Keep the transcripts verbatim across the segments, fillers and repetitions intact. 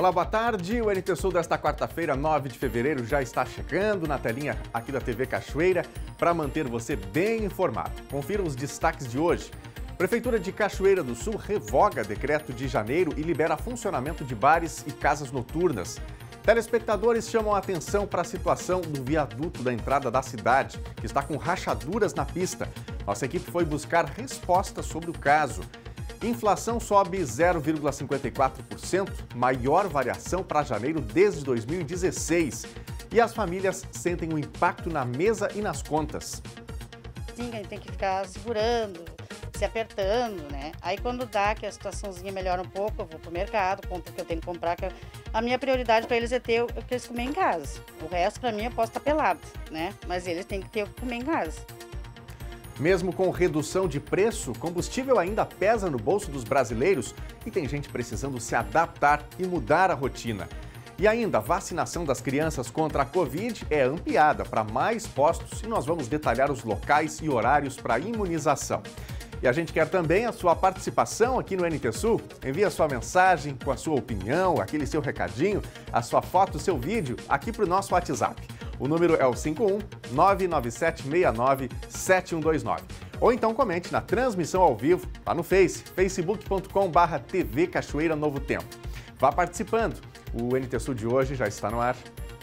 Olá, boa tarde. O N T Sul desta quarta-feira, nove de fevereiro, já está chegando na telinha aqui da T V Cachoeira para manter você bem informado. Confira os destaques de hoje. Prefeitura de Cachoeira do Sul revoga decreto de janeiro e libera funcionamento de bares e casas noturnas. Telespectadores chamam a atenção para a situação do viaduto da entrada da cidade, que está com rachaduras na pista. Nossa equipe foi buscar respostas sobre o caso. Inflação sobe zero vírgula cinquenta e quatro por cento, maior variação para janeiro desde dois mil e dezesseis. E as famílias sentem um impacto na mesa e nas contas. Sim, a gente tem que ficar segurando, se apertando, né? Aí quando dá que a situaçãozinha melhora um pouco, eu vou pro mercado, compro o que eu tenho que comprar. Que eu... A minha prioridade para eles é ter o que eles comer em casa. O resto, para mim, eu posso estar pelado, né? Mas eles têm que ter o que comer em casa. Mesmo com redução de preço, combustível ainda pesa no bolso dos brasileiros e tem gente precisando se adaptar e mudar a rotina. E ainda, a vacinação das crianças contra a Covid é ampliada para mais postos e nós vamos detalhar os locais e horários para a imunização. E a gente quer também a sua participação aqui no N T Sul. Envie a sua mensagem com a sua opinião, aquele seu recadinho, a sua foto, o seu vídeo aqui para o nosso WhatsApp. O número é o cinco um nove nove sete seis nove sete um dois nove. Ou então comente na transmissão ao vivo, lá no Face, facebook ponto com barra T V Cachoeira Novo Tempo. Vá participando. O N T Sul de hoje já está no ar.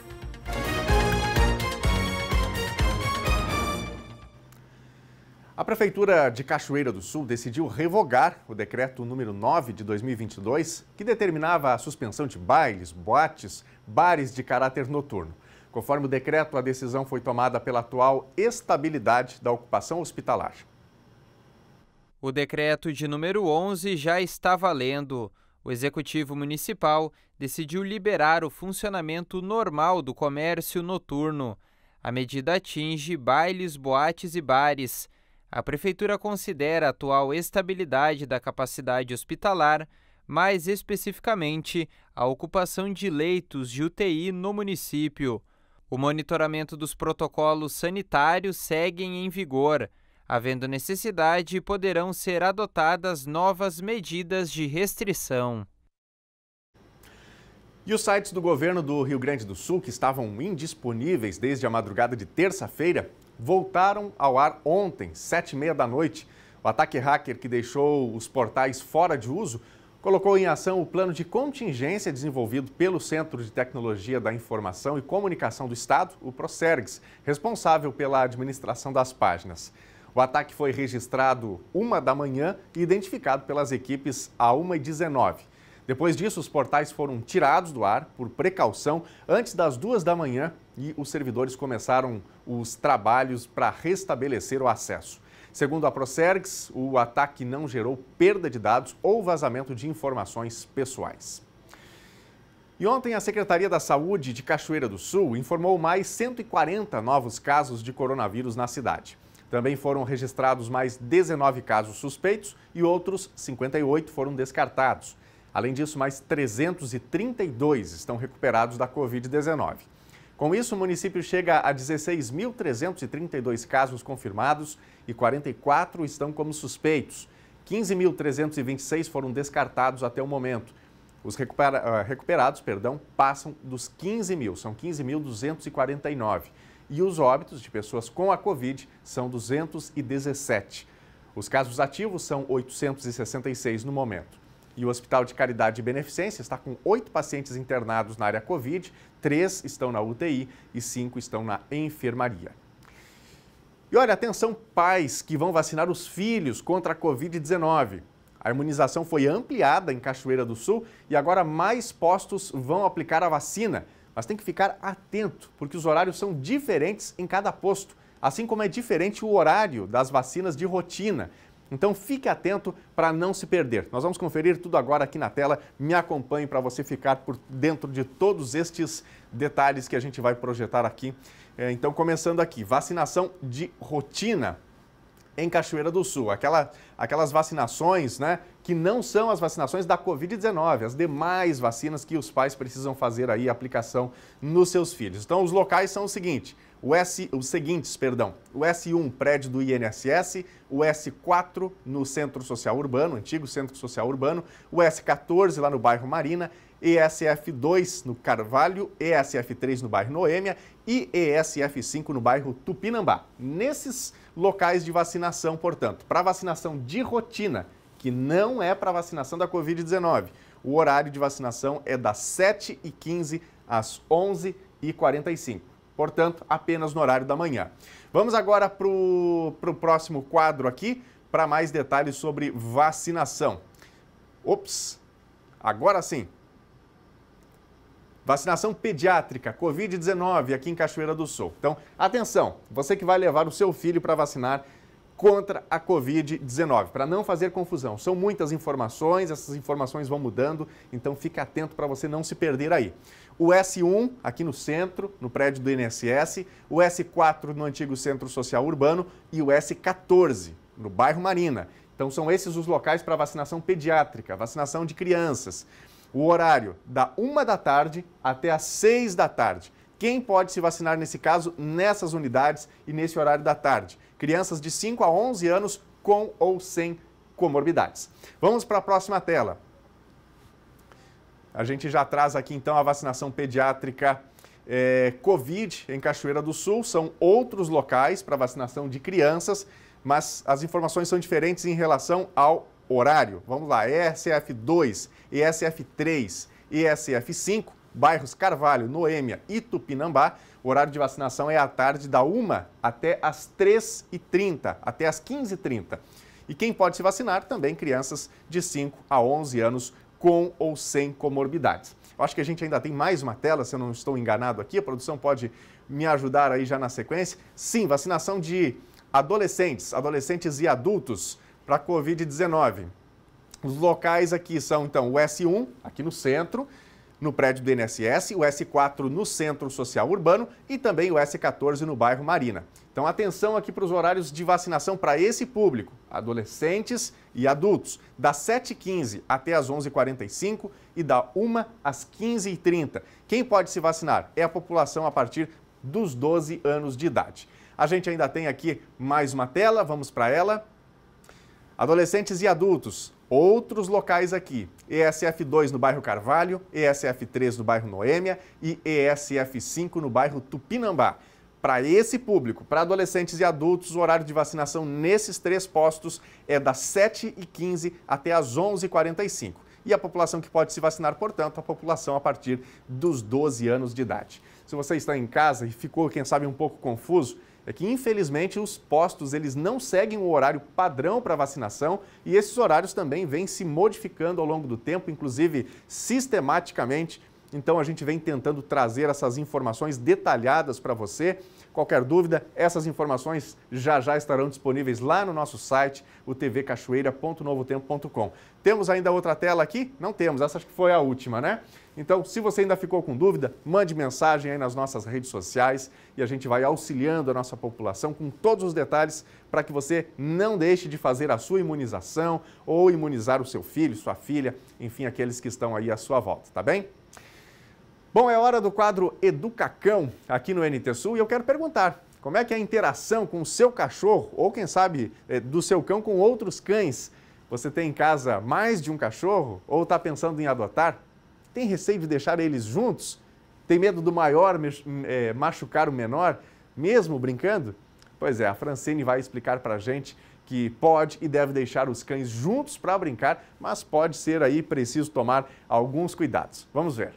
A Prefeitura de Cachoeira do Sul decidiu revogar o decreto número nove de dois mil e vinte e dois, que determinava a suspensão de bailes, boates, bares de caráter noturno. Conforme o decreto, a decisão foi tomada pela atual estabilidade da ocupação hospitalar. O decreto de número onze já está valendo. O Executivo Municipal decidiu liberar o funcionamento normal do comércio noturno. A medida atinge bailes, boates e bares. A Prefeitura considera a atual estabilidade da capacidade hospitalar, mais especificamente a ocupação de leitos de U T I no município. O monitoramento dos protocolos sanitários segue em vigor. Havendo necessidade, poderão ser adotadas novas medidas de restrição. E os sites do governo do Rio Grande do Sul, que estavam indisponíveis desde a madrugada de terça-feira, voltaram ao ar ontem, sete e meia da noite. O ataque hacker que deixou os portais fora de uso colocou em ação o plano de contingência desenvolvido pelo Centro de Tecnologia da Informação e Comunicação do Estado, o Procergs, responsável pela administração das páginas. O ataque foi registrado uma da manhã e identificado pelas equipes à uma e dezenove. Depois disso, os portais foram tirados do ar por precaução antes das duas da manhã e os servidores começaram os trabalhos para restabelecer o acesso. Segundo a Procergs, o ataque não gerou perda de dados ou vazamento de informações pessoais. E ontem a Secretaria da Saúde de Cachoeira do Sul informou mais cento e quarenta novos casos de coronavírus na cidade. Também foram registrados mais dezenove casos suspeitos e outros cinquenta e oito foram descartados. Além disso, mais trezentos e trinta e dois estão recuperados da covid dezenove. Com isso, o município chega a dezesseis mil trezentos e trinta e dois casos confirmados e quarenta e quatro estão como suspeitos. quinze mil trezentos e vinte e seis foram descartados até o momento. Os recupera, uh, recuperados perdão, passam dos quinze mil, são quinze mil duzentos e quarenta e nove. E os óbitos de pessoas com a Covid são duzentos e dezessete. Os casos ativos são oitocentos e sessenta e seis no momento. E o Hospital de Caridade e Beneficência está com oito pacientes internados na área Covid, três estão na U T I e cinco estão na enfermaria. E olha, atenção pais que vão vacinar os filhos contra a covid dezenove. A imunização foi ampliada em Cachoeira do Sul e agora mais postos vão aplicar a vacina. Mas tem que ficar atento, porque os horários são diferentes em cada posto, assim como é diferente o horário das vacinas de rotina. Então fique atento para não se perder. Nós vamos conferir tudo agora aqui na tela. Me acompanhe para você ficar por dentro de todos estes detalhes que a gente vai projetar aqui. Então, começando aqui, vacinação de rotina em Cachoeira do Sul. Aquela, aquelas vacinações, né, que não são as vacinações da covid dezenove, as demais vacinas que os pais precisam fazer aí a aplicação nos seus filhos. Então, os locais são o seguinte, o S, os seguintes, perdão, o S um, prédio do I N S S, o S quatro no Centro Social Urbano, antigo Centro Social Urbano, o S quatorze lá no bairro Marina, E S F dois no Carvalho, E S F três no bairro Noêmia e E S F cinco no bairro Tupinambá. Nesses locais de vacinação, portanto, para vacinação de rotina, que não é para vacinação da covid dezenove, o horário de vacinação é das sete e quinze às onze e quarenta e cinco. Portanto, apenas no horário da manhã. Vamos agora para o próximo quadro aqui, para mais detalhes sobre vacinação. Ops, agora sim. Vacinação pediátrica, covid dezenove, aqui em Cachoeira do Sul. Então, atenção, você que vai levar o seu filho para vacinar contra a covid dezenove, para não fazer confusão. São muitas informações, essas informações vão mudando, então fica atento para você não se perder aí. O S um, aqui no centro, no prédio do I N S S, o S quatro no antigo Centro Social Urbano e o S quatorze, no bairro Marina. Então, são esses os locais para vacinação pediátrica, vacinação de crianças. O horário da uma da tarde até às seis da tarde. Quem pode se vacinar nesse caso, nessas unidades e nesse horário da tarde? Crianças de cinco a onze anos com ou sem comorbidades. Vamos para a próxima tela. A gente já traz aqui então a vacinação pediátrica é, Covid em Cachoeira do Sul. São outros locais para vacinação de crianças, mas as informações são diferentes em relação ao horário. Vamos lá, E S F dois, E S F três, E S F cinco, bairros Carvalho, Noêmia e Tupinambá. O horário de vacinação é à tarde da uma até às três e trinta, até às quinze e trinta. E quem pode se vacinar? Também crianças de cinco a onze anos com ou sem comorbidades. Eu acho que a gente ainda tem mais uma tela, se eu não estou enganado aqui, a produção pode me ajudar aí já na sequência. Sim, vacinação de adolescentes, adolescentes e adultos para a covid dezenove. Os locais aqui são, então, o S um, aqui no centro, no prédio do I N S S, o S quatro no Centro Social Urbano e também o S quatorze no bairro Marina. Então, atenção aqui para os horários de vacinação para esse público, adolescentes e adultos, das sete e quinze até as onze e quarenta e cinco e da uma às quinze e trinta. Quem pode se vacinar é a população a partir dos doze anos de idade. A gente ainda tem aqui mais uma tela, vamos para ela. Adolescentes e adultos, outros locais aqui, E S F dois no bairro Carvalho, E S F três no bairro Noêmia e E S F cinco no bairro Tupinambá. Para esse público, para adolescentes e adultos, o horário de vacinação nesses três postos é das sete e quinze até as onze e quarenta e cinco. E a população que pode se vacinar, portanto, a população a partir dos doze anos de idade. Se você está em casa e ficou, quem sabe, um pouco confuso, é que, infelizmente, os postos eles não seguem o horário padrão para vacinação e esses horários também vêm se modificando ao longo do tempo, inclusive sistematicamente. Então, a gente vem tentando trazer essas informações detalhadas para você. Qualquer dúvida, essas informações já já estarão disponíveis lá no nosso site, o t v cachoeira ponto novo tempo ponto com. Temos ainda outra tela aqui? Não temos, essa acho que foi a última, né? Então, se você ainda ficou com dúvida, mande mensagem aí nas nossas redes sociais e a gente vai auxiliando a nossa população com todos os detalhes para que você não deixe de fazer a sua imunização ou imunizar o seu filho, sua filha, enfim, aqueles que estão aí à sua volta, tá bem? Bom, é hora do quadro Educacão aqui no N T Sul e eu quero perguntar, como é que é a interação com o seu cachorro ou, quem sabe, do seu cão com outros cães? Você tem em casa mais de um cachorro ou está pensando em adotar? Tem receio de deixar eles juntos? Tem medo do maior é, machucar o menor, mesmo brincando? Pois é, a Francine vai explicar para a gente que pode e deve deixar os cães juntos para brincar, mas pode ser aí preciso tomar alguns cuidados. Vamos ver.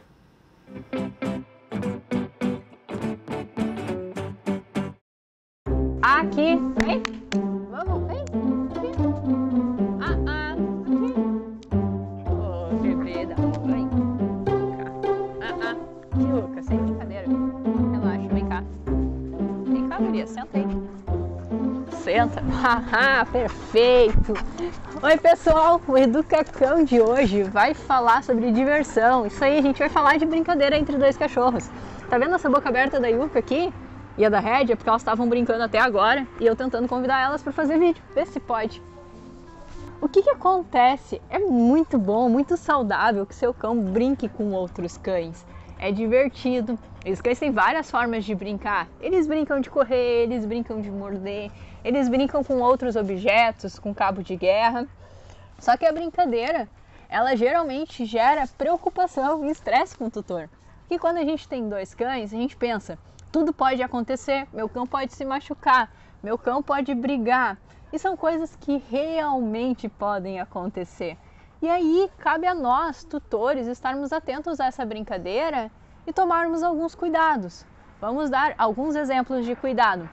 Aqui, vem. Vamos, vem. Aqui. Ah, ah, aqui. Ô, oh, bebê da mãe. Vem cá. Ah, ah. Aqui, Lucas, sem brincadeira. Relaxa, vem cá. Vem cá, Maria, senta aí. Senta. Haha, perfeito. Oi, pessoal, o Educacão de hoje vai falar sobre diversão. Isso aí, a gente vai falar de brincadeira entre dois cachorros. Tá vendo essa boca aberta da Yuka aqui? E a da Red é porque elas estavam brincando até agora e eu tentando convidar elas para fazer vídeo. Vê se pode. O que que acontece? É muito bom, muito saudável que seu cão brinque com outros cães. É divertido. Os cães têm várias formas de brincar. Eles brincam de correr, eles brincam de morder, eles brincam com outros objetos, com cabo de guerra. Só que a brincadeira, ela geralmente gera preocupação e estresse com o tutor. Porque quando a gente tem dois cães, a gente pensa, tudo pode acontecer, meu cão pode se machucar, meu cão pode brigar. E são coisas que realmente podem acontecer. E aí, cabe a nós, tutores, estarmos atentos a essa brincadeira e tomarmos alguns cuidados. Vamos dar alguns exemplos de cuidado.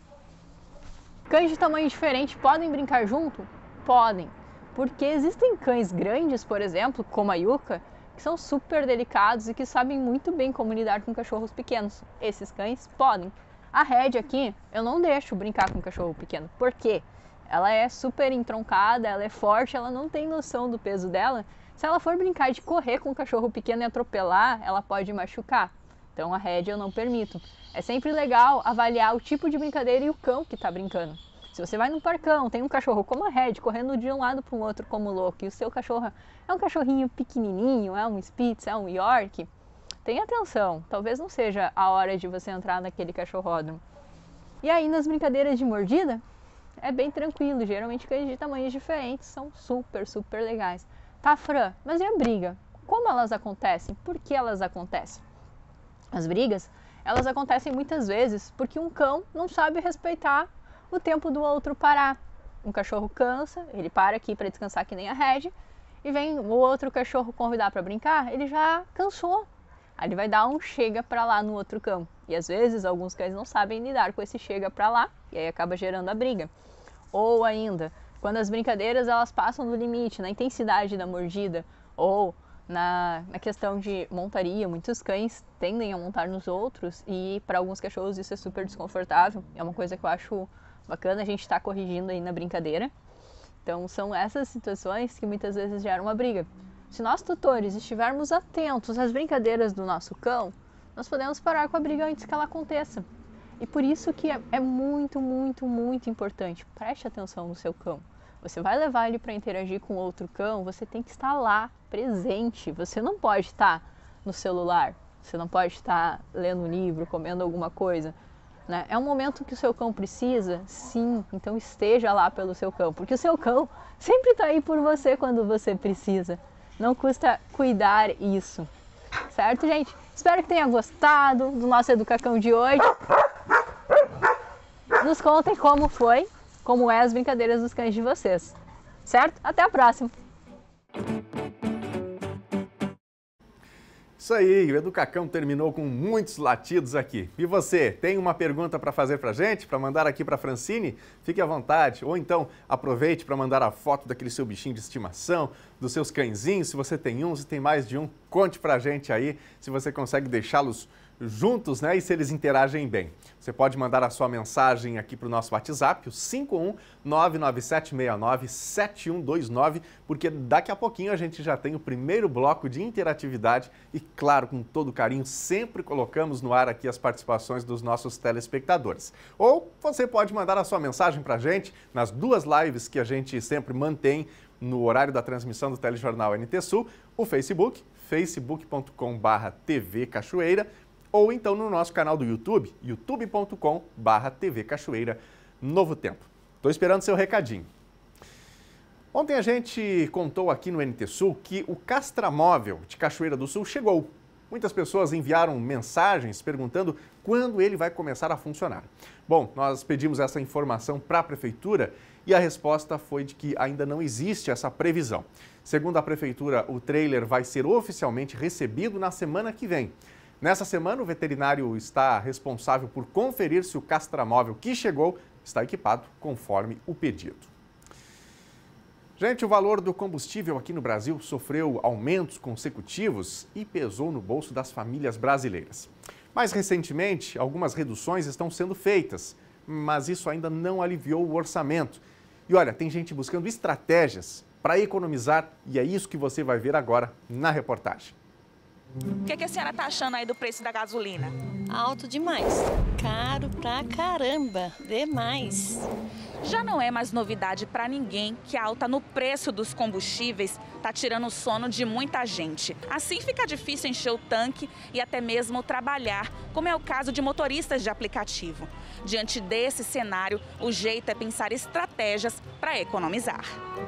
Cães de tamanho diferente podem brincar junto? Podem. Porque existem cães grandes, por exemplo, como a Yuka, que são super delicados e que sabem muito bem como lidar com cachorros pequenos. Esses cães podem. A Red aqui, eu não deixo brincar com cachorro pequeno. Por quê? Ela é super entroncada, ela é forte, ela não tem noção do peso dela. Se ela for brincar de correr com um cachorro pequeno e atropelar, ela pode machucar. Então a Red eu não permito. É sempre legal avaliar o tipo de brincadeira e o cão que está brincando. Se você vai num parcão, tem um cachorro como a Red correndo de um lado para o outro como louco e o seu cachorro é um cachorrinho pequenininho, é um Spitz, é um York, tenha atenção. Talvez não seja a hora de você entrar naquele cachorródromo. E aí nas brincadeiras de mordida, é bem tranquilo, geralmente cães de tamanhos diferentes são super, super legais. Tá, Fran, mas e a briga? Como elas acontecem? Por que elas acontecem? As brigas, elas acontecem muitas vezes porque um cão não sabe respeitar o tempo do outro parar. Um cachorro cansa, ele para aqui para descansar que nem a Red, e vem o outro cachorro convidar para brincar, ele já cansou. Aí ele vai dar um chega para lá no outro cão. E às vezes alguns cães não sabem lidar com esse chega para lá, e aí acaba gerando a briga. Ou ainda, quando as brincadeiras elas passam do limite, na intensidade da mordida, ou na, na questão de montaria, muitos cães tendem a montar nos outros e para alguns cachorros isso é super desconfortável. É uma coisa que eu acho bacana a gente estar tá corrigindo aí na brincadeira. Então são essas situações que muitas vezes geram uma briga. Se nós tutores estivermos atentos às brincadeiras do nosso cão, nós podemos parar com a briga antes que ela aconteça. E por isso que é, é muito, muito, muito importante. Preste atenção no seu cão. Você vai levar ele para interagir com outro cão, você tem que estar lá, presente. Você não pode estar no celular, você não pode estar lendo um livro, comendo alguma coisa. Né? É um momento que o seu cão precisa, sim, então esteja lá pelo seu cão. Porque o seu cão sempre está aí por você quando você precisa. Não custa cuidar isso. Certo, gente? Espero que tenha gostado do nosso Educacão de hoje. Nos contem como foi, como é as brincadeiras dos cães de vocês. Certo? Até a próxima! Isso aí, o Educacão terminou com muitos latidos aqui. E você, tem uma pergunta para fazer para a gente, para mandar aqui para a Francine? Fique à vontade, ou então aproveite para mandar a foto daquele seu bichinho de estimação, dos seus cãezinhos, se você tem um, se tem mais de um, conte para a gente aí se você consegue deixá-los juntos, né, e se eles interagem bem. Você pode mandar a sua mensagem aqui para o nosso WhatsApp, o cinco um nove nove sete seis nove sete um dois nove, porque daqui a pouquinho a gente já tem o primeiro bloco de interatividade e, claro, com todo carinho, sempre colocamos no ar aqui as participações dos nossos telespectadores. Ou você pode mandar a sua mensagem para a gente nas duas lives que a gente sempre mantém no horário da transmissão do Telejornal N T Sul, o Facebook, facebook ponto com barra T V Cachoeira, ou então no nosso canal do YouTube, youtube ponto com barra T V Cachoeira Novo Tempo. Estou esperando seu recadinho. Ontem a gente contou aqui no N T Sul que o castramóvel de Cachoeira do Sul chegou. Muitas pessoas enviaram mensagens perguntando quando ele vai começar a funcionar. Bom, nós pedimos essa informação para a Prefeitura e a resposta foi de que ainda não existe essa previsão. Segundo a Prefeitura, o trailer vai ser oficialmente recebido na semana que vem. Nessa semana, o veterinário está responsável por conferir se o castramóvel que chegou está equipado conforme o pedido. Gente, o valor do combustível aqui no Brasil sofreu aumentos consecutivos e pesou no bolso das famílias brasileiras. Mais recentemente, algumas reduções estão sendo feitas, mas isso ainda não aliviou o orçamento. E olha, tem gente buscando estratégias para economizar e é isso que você vai ver agora na reportagem. O que, que a senhora tá achando aí do preço da gasolina? Alto demais. Caro pra caramba. Demais. Já não é mais novidade para ninguém que a alta no preço dos combustíveis está tirando o sono de muita gente. Assim fica difícil encher o tanque e até mesmo trabalhar, como é o caso de motoristas de aplicativo. Diante desse cenário, o jeito é pensar estratégias para economizar.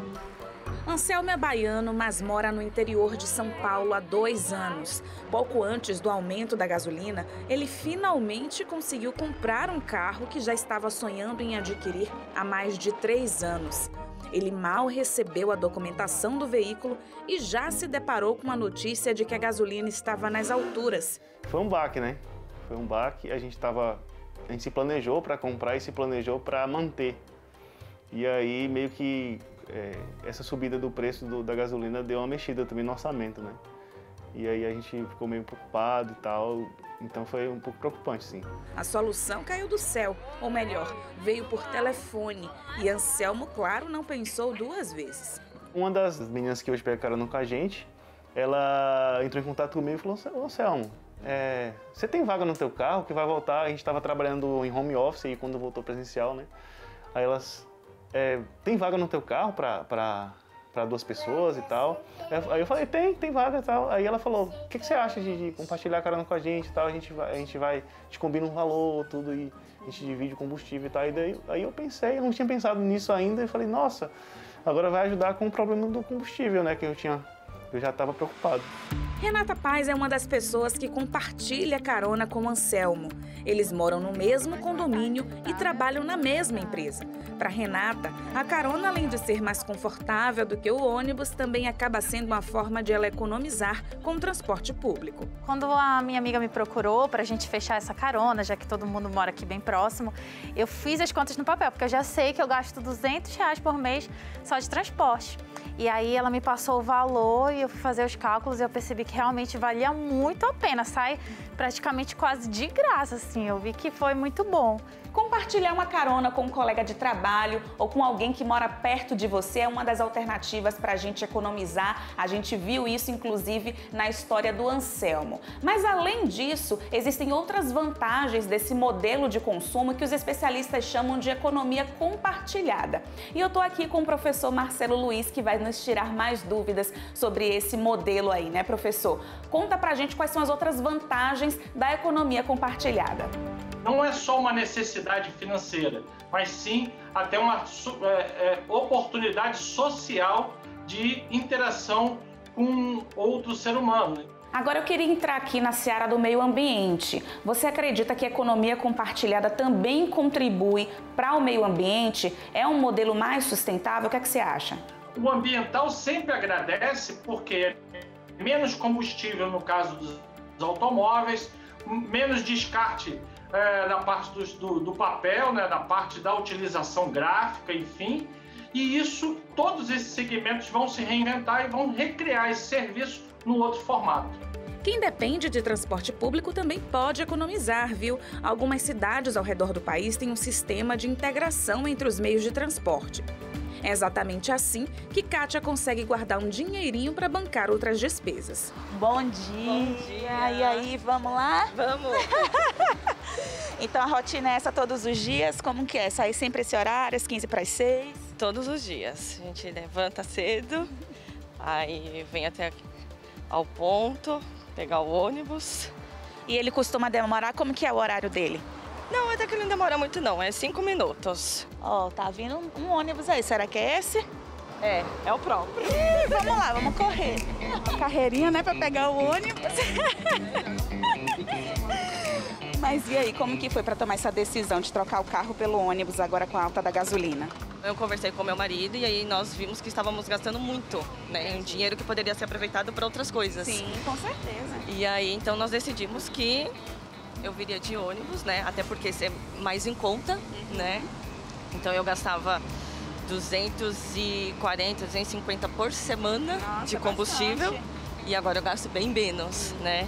Anselmo é baiano, mas mora no interior de São Paulo há dois anos. Pouco antes do aumento da gasolina, ele finalmente conseguiu comprar um carro que já estava sonhando em adquirir há mais de três anos. Ele mal recebeu a documentação do veículo e já se deparou com a notícia de que a gasolina estava nas alturas. Foi um baque, né? Foi um baque. A gente tava, a gente se planejou para comprar e se planejou para manter. E aí meio que É, essa subida do preço do, da gasolina deu uma mexida também no orçamento, né? E aí a gente ficou meio preocupado e tal, então foi um pouco preocupante, sim. A solução caiu do céu, ou melhor, veio por telefone. E Anselmo, claro, não pensou duas vezes. Uma das meninas que hoje pega carona com a gente, ela entrou em contato comigo e falou: ô Anselmo, é, você tem vaga no teu carro que vai voltar? A gente estava trabalhando em home office e quando voltou presencial, né? Aí elas... É, tem vaga no teu carro para duas pessoas e tal? Aí eu falei, tem, tem vaga e tal. Aí ela falou, o que, que você acha de, de compartilhar a carona com a gente e tal? A gente vai, a gente vai, a gente combina um valor, tudo, e a gente divide o combustível e tal. E daí, aí eu pensei, eu não tinha pensado nisso ainda, e falei, nossa, agora vai ajudar com o problema do combustível, né? Que eu tinha, eu já estava preocupado. Renata Paz é uma das pessoas que compartilha carona com Anselmo. Eles moram no mesmo condomínio e trabalham na mesma empresa. Para Renata, a carona, além de ser mais confortável do que o ônibus, também acaba sendo uma forma de ela economizar com o transporte público. Quando a minha amiga me procurou para a gente fechar essa carona, já que todo mundo mora aqui bem próximo, eu fiz as contas no papel, porque eu já sei que eu gasto duzentos reais por mês só de transporte. E aí ela me passou o valor e eu fui fazer os cálculos e eu percebi que realmente valia muito a pena. Sai praticamente quase de graça, assim. Eu vi que foi muito bom. Compartilhar uma carona com um colega de trabalho ou com alguém que mora perto de você é uma das alternativas para a gente economizar. A gente viu isso, inclusive, na história do Anselmo. Mas, além disso, existem outras vantagens desse modelo de consumo que os especialistas chamam de economia compartilhada. E eu estou aqui com o professor Marcelo Luiz, que vai nos tirar mais dúvidas sobre esse modelo aí, né, professor? Conta pra gente quais são as outras vantagens da economia compartilhada. Não é só uma necessidade financeira, mas sim até uma é, é, oportunidade social de interação com outro ser humano. Agora eu queria entrar aqui na seara do meio ambiente. Você acredita que a economia compartilhada também contribui para o meio ambiente? É um modelo mais sustentável? O que é que você acha? O ambiental sempre agradece porque é menos combustível no caso dos automóveis, menos descarte É, na parte do, do, do papel, né, na parte da utilização gráfica, enfim. E isso, todos esses segmentos vão se reinventar e vão recriar esse serviço no outro formato. Quem depende de transporte público também pode economizar, viu? Algumas cidades ao redor do país têm um sistema de integração entre os meios de transporte. É exatamente assim que Kátia consegue guardar um dinheirinho para bancar outras despesas. Bom dia. Bom dia! E aí, vamos lá? Vamos! Então a rotina é essa todos os dias? Como que é? Sair sempre esse horário, às quinze para as seis? Todos os dias. A gente levanta cedo, aí vem até ao ponto, pegar o ônibus. E ele costuma demorar? Como que é o horário dele? Não, até que ele não demora muito não, é cinco minutos. Ó, oh, tá vindo um, um ônibus aí, será que é esse? É, é o próprio. Ih, vamos lá, vamos correr. Uma carreirinha, né, pra pegar o ônibus. Mas e aí, como que foi pra tomar essa decisão de trocar o carro pelo ônibus agora com a alta da gasolina? Eu conversei com meu marido e aí nós vimos que estávamos gastando muito, né? Um dinheiro que poderia ser aproveitado para outras coisas. Sim, com certeza. E aí, então, nós decidimos que eu viria de ônibus, né? Até porque isso é mais em conta, uhum. né? Então eu gastava duzentos e quarenta, duzentos e cinquenta por semana. Nossa, de combustível. Bastante. E agora eu gasto bem menos, uhum. né?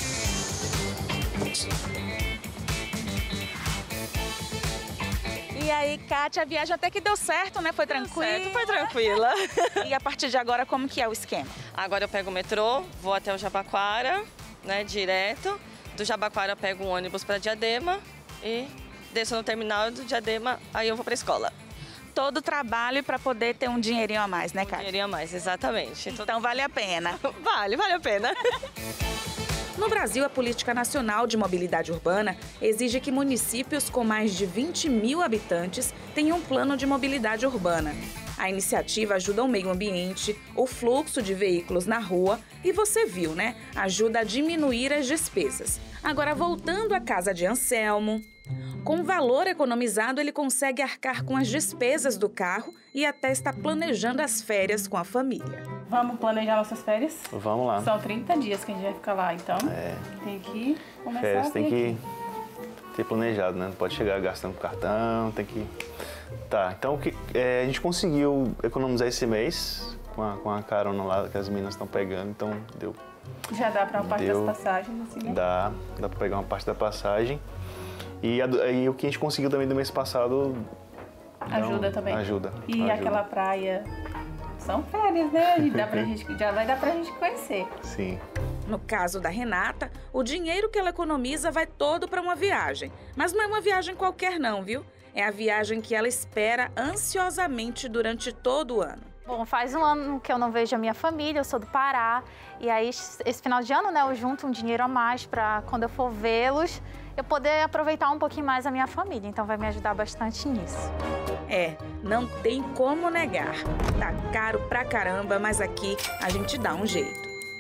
E aí, Kátia, a viagem até que deu certo, né? Foi tranquila? Certo, foi tranquila. E a partir de agora, como que é o esquema? Agora eu pego o metrô, vou até o Jabaquara, né, direto. Do Jabaquara eu pego um ônibus para Diadema e desço no terminal do Diadema, aí eu vou para a escola. Todo o trabalho para poder ter um dinheirinho a mais, né, Kátia? Um dinheirinho a mais, exatamente. Então vale a pena. Vale, vale a pena. No Brasil, a Política Nacional de Mobilidade Urbana exige que municípios com mais de vinte mil habitantes tenham um plano de mobilidade urbana. A iniciativa ajuda o meio ambiente, o fluxo de veículos na rua e você viu, né? Ajuda a diminuir as despesas. Agora, voltando à casa de Anselmo, com o valor economizado, ele consegue arcar com as despesas do carro e até está planejando as férias com a família. Vamos planejar nossas férias? Vamos lá. São trinta dias que a gente vai ficar lá, então É. tem que começar Férias a tem ver que aqui. ter planejado, né? Não pode chegar gastando cartão, tem que... Tá, então o que, é, a gente conseguiu economizar esse mês com a, com a carona lá que as meninas estão pegando, então deu... Já dá para uma parte Deu. das passagens, assim, né? Dá, dá para pegar uma parte da passagem. E, a, e o que a gente conseguiu também do mês passado... Ajuda então, também. Ajuda. E ajuda. aquela praia... São férias, né? Dá pra gente, já vai dar pra gente conhecer. Sim. No caso da Renata, o dinheiro que ela economiza vai todo para uma viagem. Mas não é uma viagem qualquer não, viu? É a viagem que ela espera ansiosamente durante todo o ano. Bom, faz um ano que eu não vejo a minha família, eu sou do Pará. E aí, esse final de ano, né, eu junto um dinheiro a mais para quando eu for vê-los, eu poder aproveitar um pouquinho mais a minha família. Então, vai me ajudar bastante nisso. É, não tem como negar. Tá caro pra caramba, mas aqui a gente dá um jeito.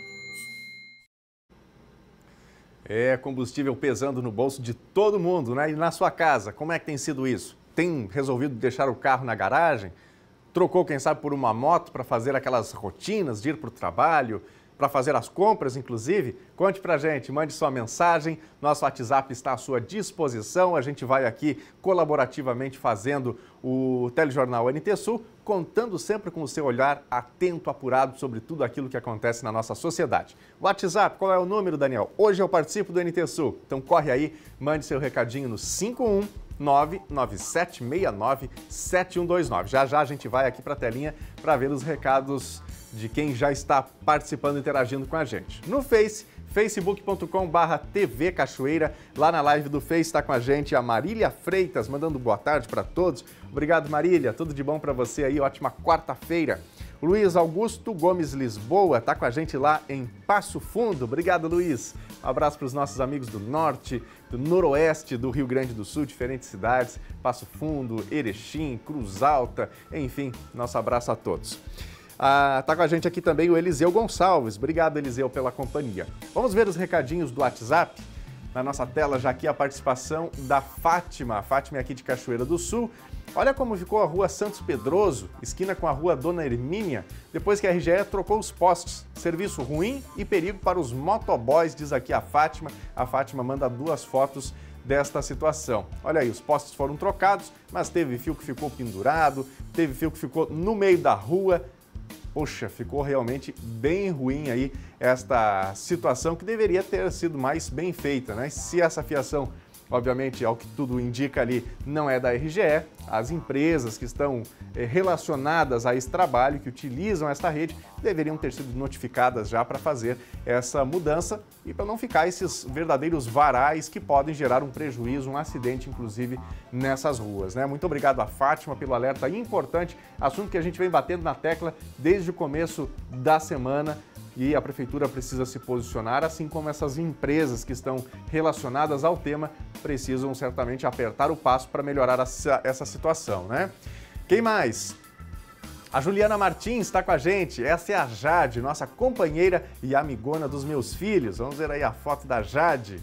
É, combustível pesando no bolso de todo mundo, né? E na sua casa, como é que tem sido isso? Tem resolvido deixar o carro na garagem? Trocou, quem sabe, por uma moto para fazer aquelas rotinas de ir para o trabalho, para fazer as compras, inclusive? Conte pra gente, mande sua mensagem, nosso WhatsApp está à sua disposição, a gente vai aqui colaborativamente fazendo o Telejornal N T Sul, contando sempre com o seu olhar atento, apurado sobre tudo aquilo que acontece na nossa sociedade. WhatsApp, qual é o número, Daniel? Hoje eu participo do N T Sul, então corre aí, mande seu recadinho no cinco um nove nove sete seis nove sete um dois nove. Já já a gente vai aqui para a telinha para ver os recados de quem já está participando, interagindo com a gente. No Face, facebook ponto com barra T V Cachoeira. Lá na live do Face está com a gente a Marília Freitas, mandando boa tarde para todos. Obrigado, Marília. Tudo de bom para você aí. Ótima quarta-feira. O Luiz Augusto Gomes Lisboa está com a gente lá em Passo Fundo. Obrigado, Luiz. Um abraço para os nossos amigos do norte, do noroeste do Rio Grande do Sul, diferentes cidades. Passo Fundo, Erechim, Cruz Alta, enfim, nosso abraço a todos. Ah, tá com a gente aqui também o Eliseu Gonçalves. Obrigado, Eliseu, pela companhia. Vamos ver os recadinhos do WhatsApp? Na nossa tela já aqui a participação da Fátima. A Fátima é aqui de Cachoeira do Sul. Olha como ficou a rua Santos Pedroso, esquina com a rua Dona Hermínia, depois que a R G E trocou os postes. Serviço ruim e perigo para os motoboys, diz aqui a Fátima. A Fátima manda duas fotos desta situação. Olha aí, os postes foram trocados, mas teve fio que ficou pendurado, teve fio que ficou no meio da rua. Poxa, ficou realmente bem ruim aí esta situação que deveria ter sido mais bem feita, né? Se essa fiação, obviamente, ao que tudo indica ali, não é da R G E, as empresas que estão eh, relacionadas a esse trabalho, que utilizam esta rede, deveriam ter sido notificadas já para fazer essa mudança e para não ficar esses verdadeiros varais que podem gerar um prejuízo, um acidente, inclusive, nessas ruas, né? Muito obrigado a Fátima pelo alerta importante, assunto que a gente vem batendo na tecla desde o começo da semana. E a Prefeitura precisa se posicionar, assim como essas empresas que estão relacionadas ao tema precisam certamente apertar o passo para melhorar essa, essa situação, né? Quem mais? A Juliana Martins está com a gente, essa é a Jade, nossa companheira e amigona dos meus filhos. Vamos ver aí a foto da Jade.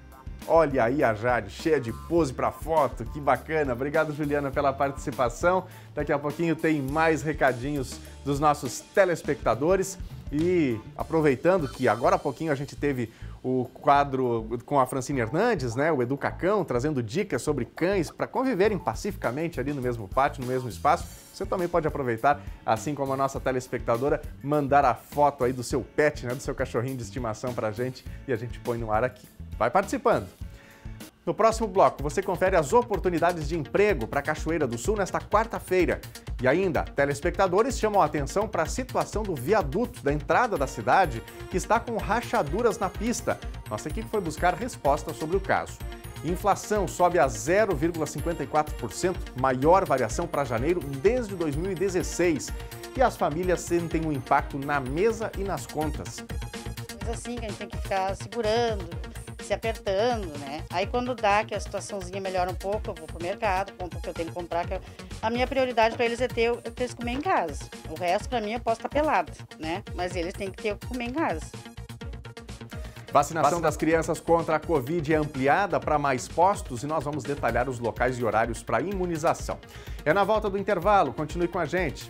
Olha aí a Jade, cheia de pose para foto, que bacana. Obrigado, Juliana, pela participação. Daqui a pouquinho tem mais recadinhos dos nossos telespectadores. E aproveitando que agora há pouquinho a gente teve o quadro com a Francine Hernandes, né, o Educacão, trazendo dicas sobre cães para conviverem pacificamente ali no mesmo pátio, no mesmo espaço. Você também pode aproveitar, assim como a nossa telespectadora, mandar a foto aí do seu pet, né, do seu cachorrinho de estimação para a gente e a gente põe no ar aqui. Vai participando! No próximo bloco, você confere as oportunidades de emprego para Cachoeira do Sul nesta quarta-feira. E ainda, telespectadores chamam a atenção para a situação do viaduto da entrada da cidade, que está com rachaduras na pista. Nossa equipe foi buscar respostas sobre o caso. Inflação sobe a zero vírgula cinquenta e quatro por cento, maior variação para janeiro desde dois mil e dezesseis. E as famílias sentem um impacto na mesa e nas contas. Mas assim, que a gente tem que ficar segurando, se apertando, né? Aí quando dá que a situaçãozinha melhora um pouco, eu vou pro mercado, compro o que eu tenho que comprar. Que eu... A minha prioridade para eles é ter o que eles comer em casa. O resto, para mim, eu posso estar pelada, né? Mas eles têm que ter o que comer em casa. Vacinação das crianças contra a Covid é ampliada para mais postos e nós vamos detalhar os locais e horários para imunização. É na volta do intervalo, continue com a gente.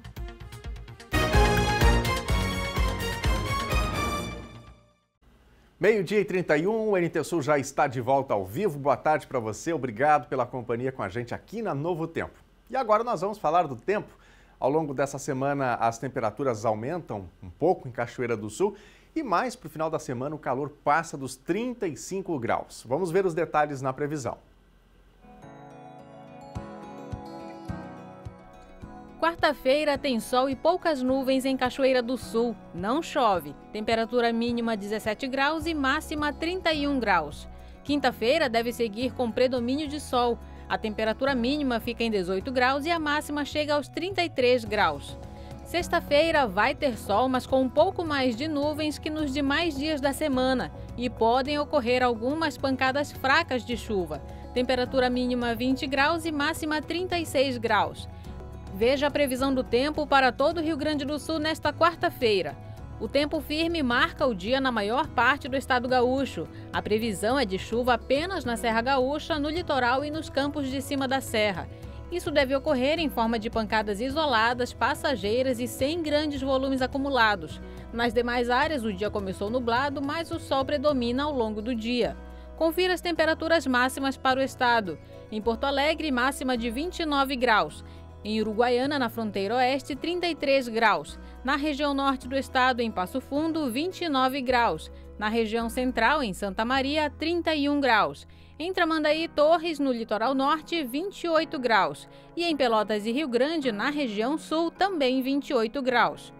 Meio-dia e trinta e um, o N T Sul já está de volta ao vivo. Boa tarde para você, obrigado pela companhia com a gente aqui na Novo Tempo. E agora nós vamos falar do tempo. Ao longo dessa semana as temperaturas aumentam um pouco em Cachoeira do Sul e mais para o final da semana o calor passa dos trinta e cinco graus. Vamos ver os detalhes na previsão. Quarta-feira tem sol e poucas nuvens em Cachoeira do Sul. Não chove. Temperatura mínima dezessete graus e máxima trinta e um graus. Quinta-feira deve seguir com predomínio de sol. A temperatura mínima fica em dezoito graus e a máxima chega aos trinta e três graus. Sexta-feira vai ter sol, mas com um pouco mais de nuvens que nos demais dias da semana. E podem ocorrer algumas pancadas fracas de chuva. Temperatura mínima vinte graus e máxima trinta e seis graus. Veja a previsão do tempo para todo o Rio Grande do Sul nesta quarta-feira. O tempo firme marca o dia na maior parte do estado gaúcho. A previsão é de chuva apenas na Serra Gaúcha, no litoral e nos campos de cima da serra. Isso deve ocorrer em forma de pancadas isoladas, passageiras e sem grandes volumes acumulados. Nas demais áreas, o dia começou nublado, mas o sol predomina ao longo do dia. Confira as temperaturas máximas para o estado. Em Porto Alegre, máxima de vinte e nove graus. Em Uruguaiana, na fronteira oeste, trinta e três graus. Na região norte do estado, em Passo Fundo, vinte e nove graus. Na região central, em Santa Maria, trinta e um graus. Em Tramandaí e Torres, no litoral norte, vinte e oito graus. E em Pelotas e Rio Grande, na região sul, também vinte e oito graus.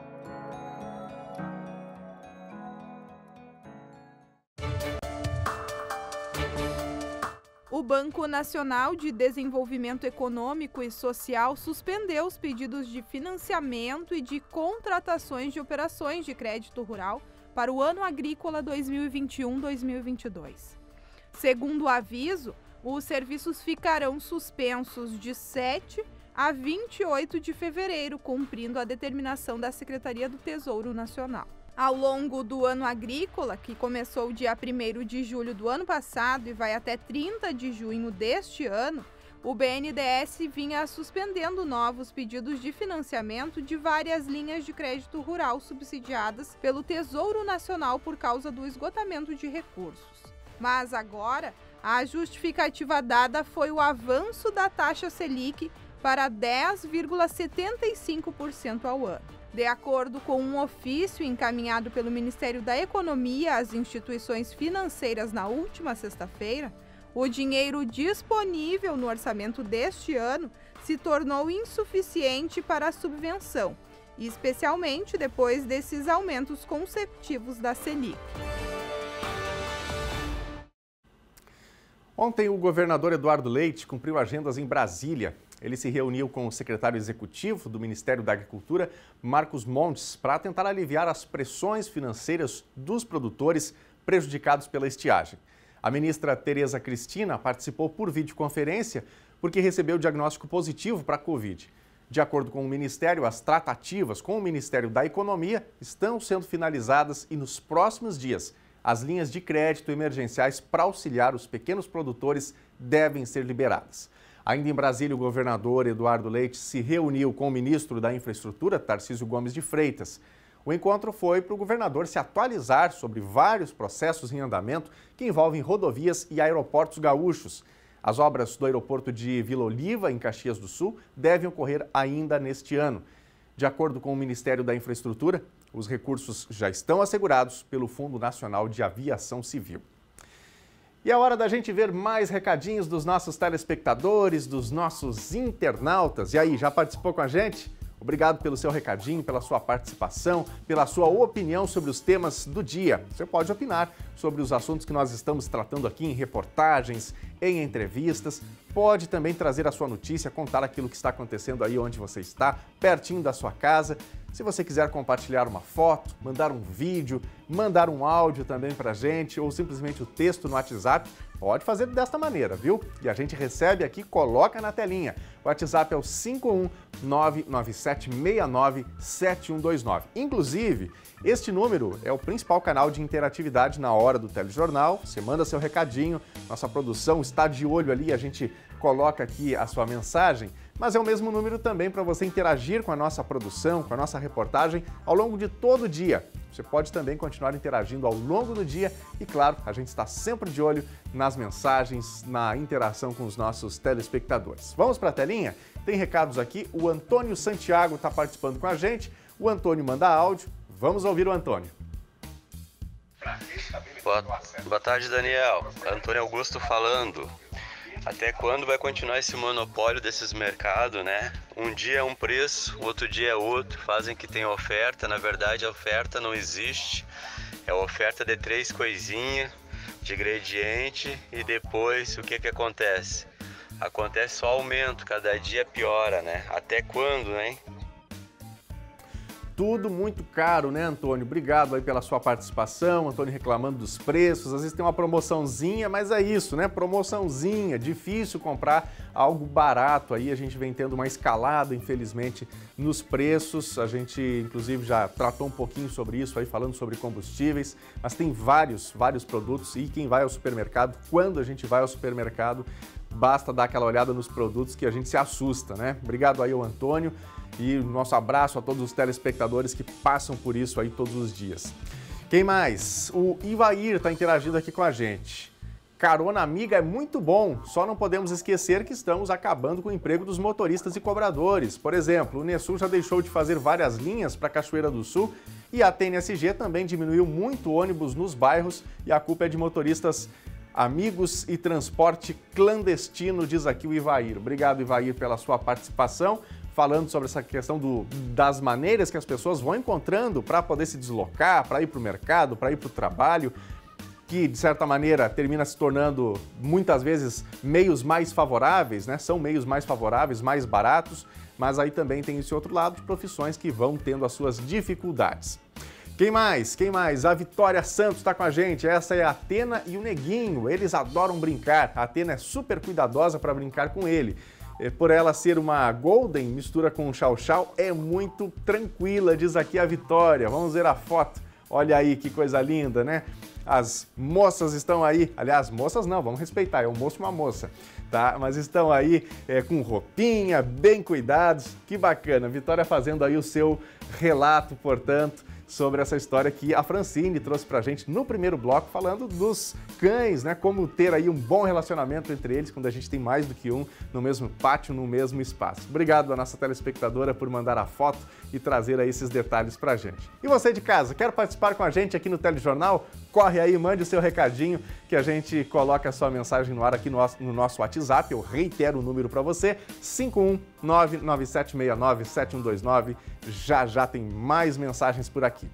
O Banco Nacional de Desenvolvimento Econômico e Social suspendeu os pedidos de financiamento e de contratações de operações de crédito rural para o ano agrícola dois mil e vinte e um a dois mil e vinte e dois. Segundo o aviso, os serviços ficarão suspensos de sete a vinte e oito de fevereiro, cumprindo a determinação da Secretaria do Tesouro Nacional. Ao longo do ano agrícola, que começou dia primeiro de julho do ano passado e vai até trinta de junho deste ano, o B N D E S vinha suspendendo novos pedidos de financiamento de várias linhas de crédito rural subsidiadas pelo Tesouro Nacional por causa do esgotamento de recursos. Mas agora, a justificativa dada foi o avanço da taxa Selic para dez vírgula setenta e cinco por cento ao ano. De acordo com um ofício encaminhado pelo Ministério da Economia às instituições financeiras na última sexta-feira, o dinheiro disponível no orçamento deste ano se tornou insuficiente para a subvenção, especialmente depois desses aumentos consecutivos da Selic. Ontem, o governador Eduardo Leite cumpriu agendas em Brasília. Ele se reuniu com o secretário executivo do Ministério da Agricultura, Marcos Montes, para tentar aliviar as pressões financeiras dos produtores prejudicados pela estiagem. A ministra Tereza Cristina participou por videoconferência porque recebeu diagnóstico positivo para a Covid. De acordo com o Ministério, as tratativas com o Ministério da Economia estão sendo finalizadas e nos próximos dias as linhas de crédito emergenciais para auxiliar os pequenos produtores devem ser liberadas. Ainda em Brasília, o governador Eduardo Leite se reuniu com o ministro da Infraestrutura, Tarcísio Gomes de Freitas. O encontro foi para o governador se atualizar sobre vários processos em andamento que envolvem rodovias e aeroportos gaúchos. As obras do aeroporto de Vila Oliva, em Caxias do Sul, devem ocorrer ainda neste ano. De acordo com o Ministério da Infraestrutura, os recursos já estão assegurados pelo Fundo Nacional de Aviação Civil. E é hora da gente ver mais recadinhos dos nossos telespectadores, dos nossos internautas. E aí, já participou com a gente? Obrigado pelo seu recadinho, pela sua participação, pela sua opinião sobre os temas do dia. Você pode opinar sobre os assuntos que nós estamos tratando aqui em reportagens, em entrevistas. Pode também trazer a sua notícia, contar aquilo que está acontecendo aí onde você está, pertinho da sua casa. Se você quiser compartilhar uma foto, mandar um vídeo, mandar um áudio também para a gente ou simplesmente o texto no WhatsApp, pode fazer desta maneira, viu? E a gente recebe aqui, coloca na telinha. O WhatsApp é o cinco um nove nove sete seis nove sete um dois nove. Inclusive, este número é o principal canal de interatividade na hora do telejornal. Você manda seu recadinho, nossa produção está de olho ali, a gente coloca aqui a sua mensagem, mas é o mesmo número também para você interagir com a nossa produção, com a nossa reportagem ao longo de todo o dia. Você pode também continuar interagindo ao longo do dia e, claro, a gente está sempre de olho nas mensagens, na interação com os nossos telespectadores. Vamos para a telinha? Tem recados aqui, o Antônio Santiago está participando com a gente, o Antônio manda áudio, vamos ouvir o Antônio. Boa, boa tarde, Daniel. Antônio Augusto falando. Até quando vai continuar esse monopólio desses mercados, né? Um dia é um preço, outro dia é outro, fazem que tem oferta, na verdade a oferta não existe, é a oferta de três coisinhas, de ingrediente e depois o que que acontece? Acontece só aumento, cada dia piora, né? Até quando, né? Tudo muito caro, né, Antônio? Obrigado aí pela sua participação. Antônio reclamando dos preços. Às vezes tem uma promoçãozinha, mas é isso, né? Promoçãozinha. Difícil comprar algo barato aí. A gente vem tendo uma escalada, infelizmente, nos preços. A gente, inclusive, já tratou um pouquinho sobre isso aí, falando sobre combustíveis. Mas tem vários, vários produtos. E quem vai ao supermercado, quando a gente vai ao supermercado, basta dar aquela olhada nos produtos que a gente se assusta, né? Obrigado aí ao Antônio. E nosso abraço a todos os telespectadores que passam por isso aí todos os dias. Quem mais? O Ivair está interagindo aqui com a gente. Carona amiga é muito bom, só não podemos esquecer que estamos acabando com o emprego dos motoristas e cobradores. Por exemplo, o Unesul já deixou de fazer várias linhas para Cachoeira do Sul e a T N S G também diminuiu muito ônibus nos bairros e a culpa é de motoristas amigos e transporte clandestino, diz aqui o Ivair. Obrigado, Ivair, pela sua participação. Falando sobre essa questão do, das maneiras que as pessoas vão encontrando para poder se deslocar, para ir para o mercado, para ir para o trabalho, que de certa maneira termina se tornando muitas vezes meios mais favoráveis, né? São meios mais favoráveis, mais baratos, mas aí também tem esse outro lado de profissões que vão tendo as suas dificuldades. Quem mais? Quem mais? A Vitória Santos está com a gente. Essa é a Atena e o Neguinho. Eles adoram brincar. A Atena é super cuidadosa para brincar com ele. Por ela ser uma Golden, mistura com um Chow-Chow, é muito tranquila, diz aqui a Vitória. Vamos ver a foto. Olha aí que coisa linda, né? As moças estão aí, aliás, moças não, vamos respeitar, é um moço e uma moça, tá? Mas estão aí é, com roupinha, bem cuidados, que bacana. Vitória fazendo aí o seu relato, portanto, sobre essa história que a Francine trouxe pra gente no primeiro bloco, falando dos cães, né? Como ter aí um bom relacionamento entre eles quando a gente tem mais do que um no mesmo pátio, no mesmo espaço. Obrigado à nossa telespectadora por mandar a foto e trazer aí esses detalhes pra gente. E você de casa, quer participar com a gente aqui no Telejornal? Corre aí, mande o seu recadinho que a gente coloca a sua mensagem no ar aqui no nosso, no nosso WhatsApp. Eu reitero o número para você, cinco um nove nove sete seis nove sete um dois nove. Já já tem mais mensagens por aqui.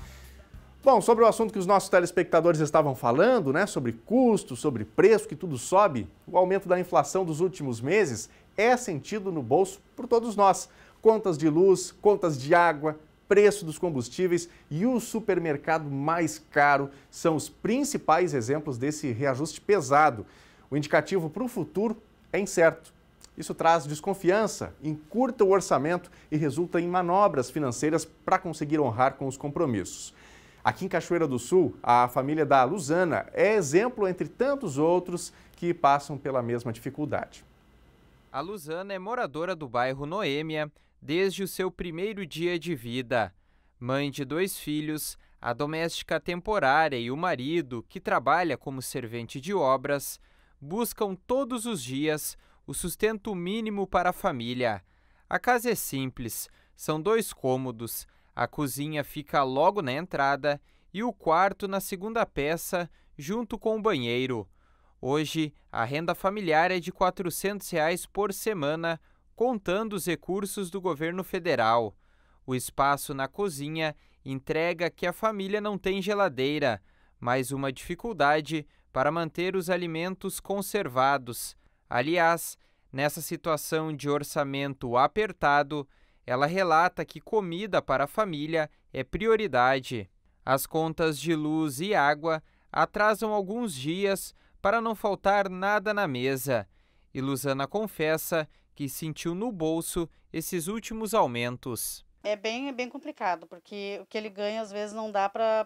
Bom, sobre o assunto que os nossos telespectadores estavam falando, né, sobre custo, sobre preço, que tudo sobe, o aumento da inflação dos últimos meses é sentido no bolso por todos nós. Contas de luz, contas de água, preço dos combustíveis e o supermercado mais caro são os principais exemplos desse reajuste pesado. O indicativo para o futuro é incerto. Isso traz desconfiança, encurta o orçamento e resulta em manobras financeiras para conseguir honrar com os compromissos. Aqui em Cachoeira do Sul, a família da Luzana é exemplo entre tantos outros que passam pela mesma dificuldade. A Luzana é moradora do bairro Noêmia desde o seu primeiro dia de vida. Mãe de dois filhos, a doméstica temporária e o marido, que trabalha como servente de obras, buscam todos os dias o sustento mínimo para a família. A casa é simples, são dois cômodos, a cozinha fica logo na entrada e o quarto na segunda peça, junto com o banheiro. Hoje, a renda familiar é de quatrocentos reais por semana, contando os recursos do governo federal. O espaço na cozinha entrega que a família não tem geladeira, mas uma dificuldade para manter os alimentos conservados. Aliás, nessa situação de orçamento apertado, ela relata que comida para a família é prioridade. As contas de luz e água atrasam alguns dias para não faltar nada na mesa. E Luzana confessa que sentiu no bolso esses últimos aumentos. É bem, é bem complicado, porque o que ele ganha às vezes não dá para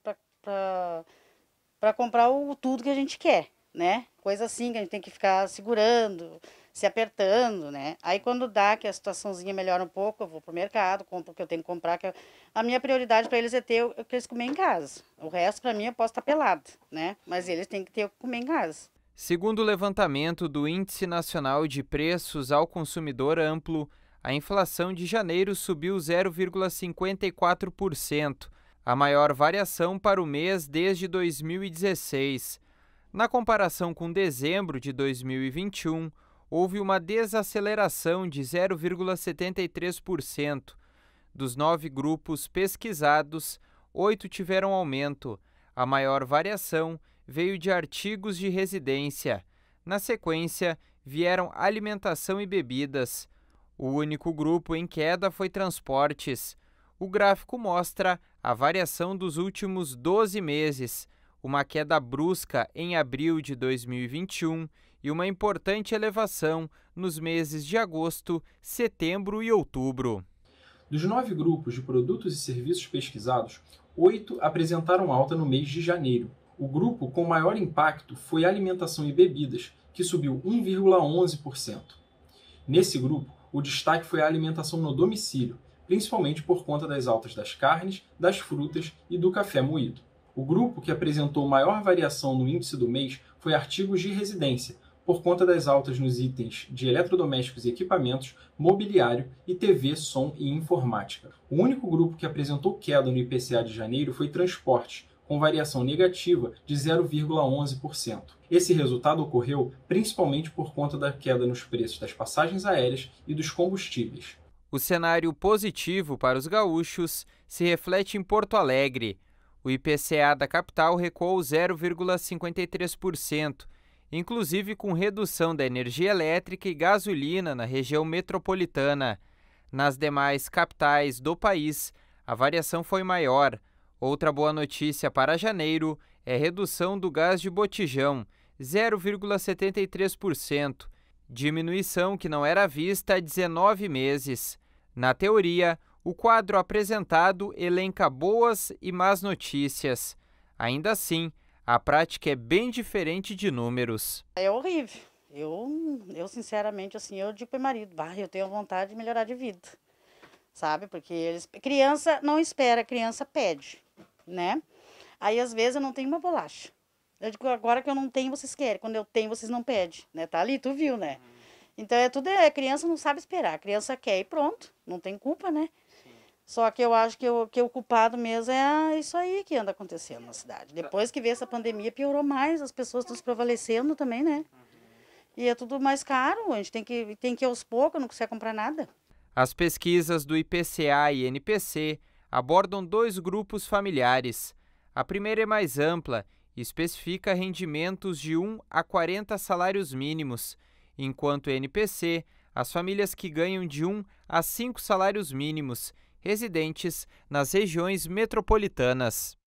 para comprar o tudo que a gente quer, né? Coisa assim que a gente tem que ficar segurando, se apertando, né? Aí quando dá que a situaçãozinha melhora um pouco, eu vou pro mercado, compro o que eu tenho que comprar, que eu... a minha prioridade para eles é ter o que eles comer em casa. O resto para mim eu posso estar pelado, né? Mas eles têm que ter o que comer em casa. Segundo o levantamento do Índice Nacional de Preços ao Consumidor Amplo, a inflação de janeiro subiu zero vírgula cinquenta e quatro por cento, a maior variação para o mês desde dois mil e dezesseis. Na comparação com dezembro de dois mil e vinte e um, houve uma desaceleração de zero vírgula setenta e três por cento. Dos nove grupos pesquisados, oito tiveram aumento. A maior variação veio de artigos de residência. Na sequência, vieram alimentação e bebidas. O único grupo em queda foi transportes. O gráfico mostra a variação dos últimos doze meses, uma queda brusca em abril de dois mil e vinte e um e uma importante elevação nos meses de agosto, setembro e outubro. Dos nove grupos de produtos e serviços pesquisados, oito apresentaram alta no mês de janeiro. O grupo com maior impacto foi alimentação e bebidas, que subiu um vírgula onze por cento. Nesse grupo, o destaque foi a alimentação no domicílio, principalmente por conta das altas das carnes, das frutas e do café moído. O grupo que apresentou maior variação no índice do mês foi artigos de residência, por conta das altas nos itens de eletrodomésticos e equipamentos, mobiliário e T V, som e informática. O único grupo que apresentou queda no I P C A de janeiro foi transporte, com variação negativa de zero vírgula onze por cento. Esse resultado ocorreu principalmente por conta da queda nos preços das passagens aéreas e dos combustíveis. O cenário positivo para os gaúchos se reflete em Porto Alegre. O I P C A da capital recuou zero vírgula cinquenta e três por cento, inclusive com redução da energia elétrica e gasolina na região metropolitana. Nas demais capitais do país, a variação foi maior. Outra boa notícia para janeiro é a redução do gás de botijão, zero vírgula setenta e três por cento, diminuição que não era vista há dezenove meses. Na teoria, o quadro apresentado elenca boas e más notícias. Ainda assim, a prática é bem diferente de números. É horrível. Eu, eu sinceramente, assim, eu digo para o marido, bah, eu tenho vontade de melhorar de vida, sabe? Porque eles, criança não espera, criança pede, né? Aí, às vezes, eu não tenho uma bolacha. Eu digo, agora que eu não tenho, vocês querem. Quando eu tenho, vocês não pedem, né? Tá ali, tu viu, né? Então, é tudo, é, a criança não sabe esperar. A criança quer e pronto, não tem culpa, né? Sim. Só que eu acho que, eu, que o culpado mesmo é isso aí que anda acontecendo na cidade. Depois que veio essa pandemia, piorou mais, as pessoas estão se prevalecendo também, né? E é tudo mais caro, a gente tem que, tem que ir aos poucos, não consegue comprar nada. As pesquisas do I P C A e N P C abordam dois grupos familiares. A primeira é mais ampla e especifica rendimentos de um a quarenta salários mínimos, enquanto o N P C, as famílias que ganham de um a cinco salários mínimos, residentes nas regiões metropolitanas.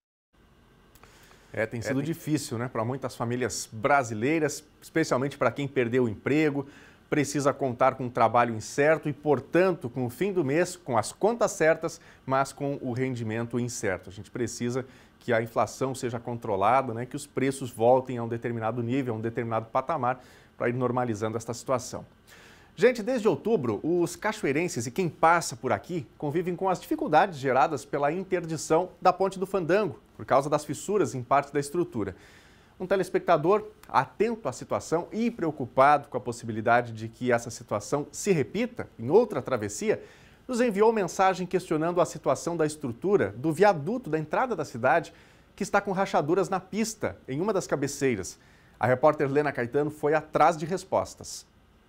É, tem sido é, tem... difícil, né, para muitas famílias brasileiras, especialmente para quem perdeu o emprego, precisa contar com um trabalho incerto e, portanto, com o fim do mês, com as contas certas, mas com o rendimento incerto. A gente precisa que a inflação seja controlada, né, que os preços voltem a um determinado nível, a um determinado patamar, para ir normalizando esta situação. Gente, desde outubro, os cachoeirenses e quem passa por aqui convivem com as dificuldades geradas pela interdição da Ponte do Fandango, por causa das fissuras em parte da estrutura. Um telespectador atento à situação e preocupado com a possibilidade de que essa situação se repita em outra travessia, nos enviou mensagem questionando a situação da estrutura do viaduto da entrada da cidade, que está com rachaduras na pista, em uma das cabeceiras. A repórter Lena Caetano foi atrás de respostas.